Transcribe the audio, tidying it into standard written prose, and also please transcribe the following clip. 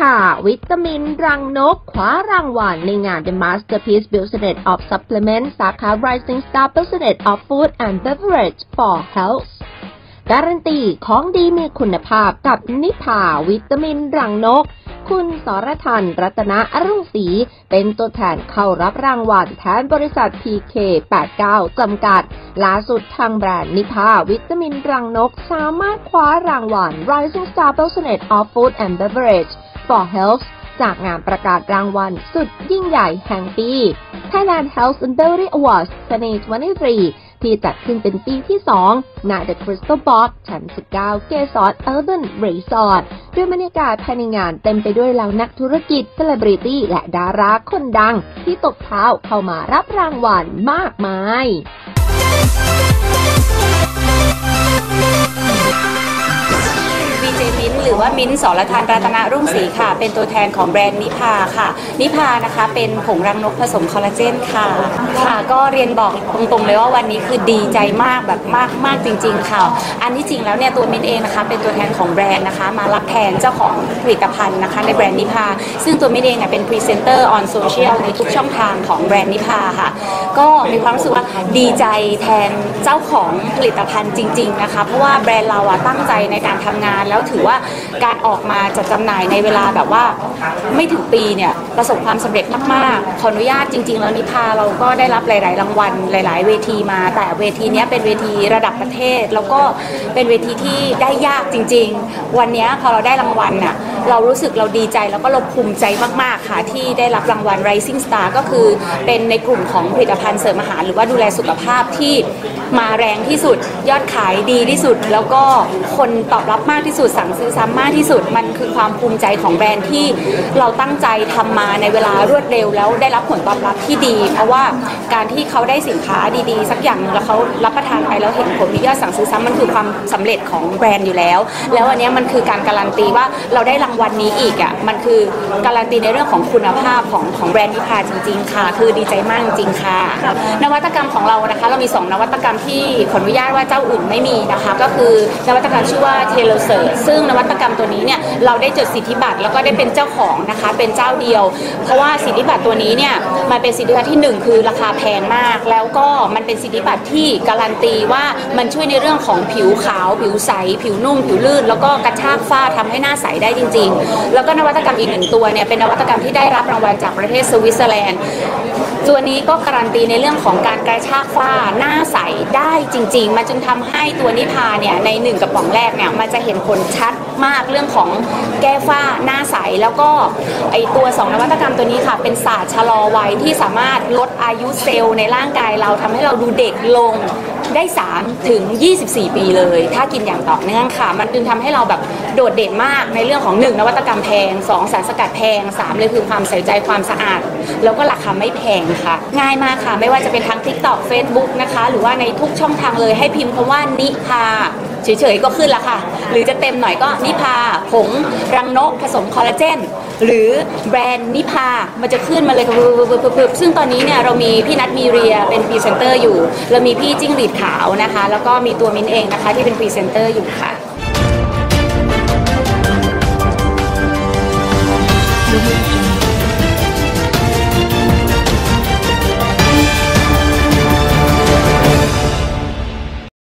าวิตามินรังนกคว้ารางวัลในงาน The Masterpiece Business of Supplement สาขา Rising Star Business of Food and Beverage for Health การันตีของดีมีคุณภาพกับนิพาวิตามินรังนกคุณสรทันรัตนอรุ่งศรีเป็นตัวแทนเข้ารับรางวัลแทนบริษัท PK89 จำกัดล่าสุดทางแบรนด์นิพาวิตามินรังนกสามารถคว้ารางวัล Rising Star Business of Food and Beverage for Health จากงานประกาศรางวัลสุดยิ่งใหญ่แห่งปี Thailand Health and Beauty Awards 2023 ที่จัดขึ้นเป็นปีที่ 2 ณ The Crystal Box ชั้น 19 เกสร Urban Resort ด้วยบรรยากาศภายในงานเต็มไปด้วยเหล่านักธุรกิจเซเลบริตี้และดาราคนดังที่ตบเท้าเข้ามารับรางวัลมากมายมิ้นหรือว่ามิ้นสรทันรัตนรุ่งศรีค่ะเป็นตัวแทนของแบรนด์นิพาค่ะนิพานะคะเป็นผงรังนกผสมคอลลาเจนค่ะก็เรียนบอกตรงๆเลยว่าวันนี้คือดีใจมากแบบมากจริงๆค่ะอันที่จริงแล้วเนี่ยตัวมิ้นเองนะคะเป็นตัวแทนของแบรนด์นะคะมารับแทนเจ้าของผลิตภัณฑ์นะคะในแบรนด์นิพาซึ่งตัวมิ้นเองเนี่ยเป็นพรีเซนเตอร์ออนโซเชียลในทุกช่องทางของแบรนด์นิพาค่ะก็มีความรู้สึกว่าดีใจแทนเจ้าของผลิตภัณฑ์จริงๆนะคะเพราะว่าแบรนด์เราตั้งใจในการทำงานแล้วถือว่าการออกมาจัดจำหน่ายในเวลาแบบว่าไม่ถึงปีเนี่ยประสบความสำเร็จมากๆขออนุญาตจริงๆแล้วนิพาเราก็ได้รับหลายๆรางวัลหลายๆเวทีมาแต่เวทีนี้เป็นเวทีระดับประเทศแล้วก็เป็นเวทีที่ได้ยากจริงๆวันนี้พอเราได้รางวัลน่ะเรารู้สึกเราดีใจแล้วก็เราภูมิใจมากๆค่ะที่ได้รับรางวัล Rising Star ก็คือเป็นในกลุ่มของผลิตภัณฑ์เสริมอาหารหรือว่าดูแลสุขภาพที่มาแรงที่สุดยอดขายดีที่สุดแล้วก็คนตอบรับมากที่สุดสั่งซื้อซ้ำมากที่สุดมันคือความภูมิใจของแบรนด์ที่เราตั้งใจทำมาในเวลารวดเร็วแล้วได้รับผลตอบรับที่ดีเพราะว่าการที่เขาได้สินค้าดีๆสักอย่างแล้วเขารับประทานไปแล้วเห็นผลมียอดสั่งซื้อซ้ำมันคือความสำเร็จของแบรนด์อยู่แล้วแล้วอันนี้มันคือการการันตีว่าเราได้รางวัลนี้อีกมันคือการันตีในเรื่องของคุณภาพของแบรนด์นิพาจริงๆค่ะคือดีใจมากจริงๆค่ะนวัตกรรมของเรานะคะเรามี2นวัตกรรมที่ขออนุญาตว่าเจ้าอื่นไม่มีนะคะก็คือนวัตกรรมชื่อว่าเทเลเซอร์ซึ่งนวัตกรรมตัวนี้เนี่ยเราได้จดสิทธิบัตรแล้วก็ได้เป็นเจ้าของนะคะเป็นเจ้าเดียวเพราะว่าสิทธิบัตรตัวนี้เนี่ยมันเป็นสิทธิบัตรที่1คือราคาแพงมากแล้วก็มันเป็นสิทธิบัตรที่การันตีว่ามันช่วยในเรื่องของผิวขาวผิวใสผิวนุ่มผิวลื่นแล้วก็กระชากฝ้าทำให้หน้าใสได้จริงๆแล้วก็นวัตกรรมอีก1ตัวเนี่ยเป็นนวัตกรรมที่ได้รับรางวัลจากประเทศสวิตเซอร์แลนด์ตัวนี้ก็การันตีในเรื่องของการกระชากฝ้าหน้าใสได้จริงๆมันจึงทำให้ตัวนิพาเนี่ยใน1กระป๋องแรกเนี่ยมันจะเห็นผลชัดมากเรื่องของแก้ฝ้าหน้าใสแล้วก็ไอตัว2นวัตกรรมตัวนี้ค่ะเป็นศาสตร์ชะลอวัยที่สามารถลดอายุเซลล์ในร่างกายเราทำให้เราดูเด็กลงได้3ถึง24 ปีเลยถ้ากินอย่างต่อเนื่องค่ะมันจึงทำให้เราแบบโดดเด่นมากในเรื่องของ1นวัตกรรมแพง2สารสกัดแพง3เลยคือความใส่ใจความสะอาดแล้วก็ราคาไม่แพงค่ะง่ายมากค่ะไม่ว่าจะเป็นทั้ง TikTok Facebook นะคะหรือว่าในทุกช่องทางเลยให้พิมพ์คำว่านิพาเฉยๆก็ขึ้นแล้วค่ะหรือจะเต็มหน่อยก็นิพาผงรังนกผสมคอลลาเจนหรือแบรนด์นิพามันจะขึ้นมาเลยซึ่งตอนนี้เนี่ยเรามีพี่นัทมีเรียเป็นพรีเซนเตอร์อยู่เรามีพี่จิ้งหรีดขาวนะคะแล้วก็มีตัวมิ้นเองนะคะที่เป็นพรีเซนเตอร์อยู่ค่ะ